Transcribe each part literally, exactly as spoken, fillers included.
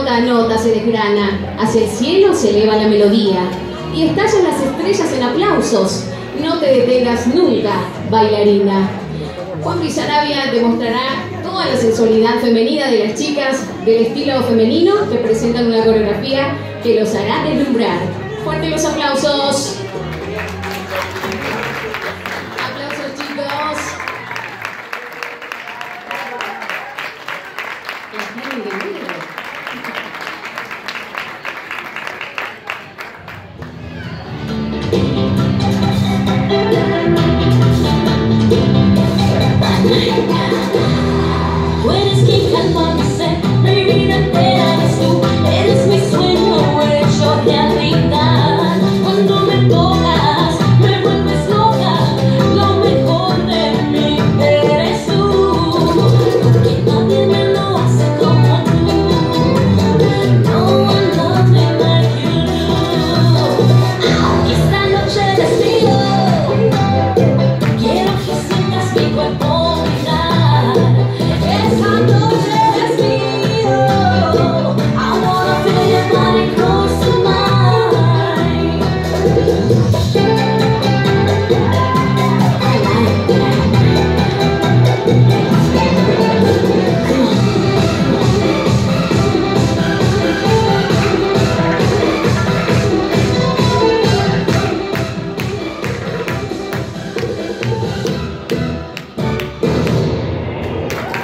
nota a nota se desgrana, hacia el cielo se eleva la melodía y estallan las estrellas en aplausos. No te detengas nunca, bailarina. Juan Villarabia demostrará toda la sensualidad femenina de las chicas del estilo femenino que presentan una coreografía que los hará deslumbrar. Fuerte los aplausos. Aplausos, chicos. Puedes que calma mi sed, mi vida entera eres tú, eres mi sueño, hecho realidad. Cuando me tocas, me vuelves loca, lo mejor de mí eres tú, porque nadie me lo hace como tú. No one loves me like you do. Aunque esta noche despido, quiero que sientas mi cuerpo.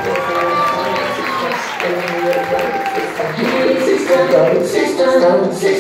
Sister, sister, sister.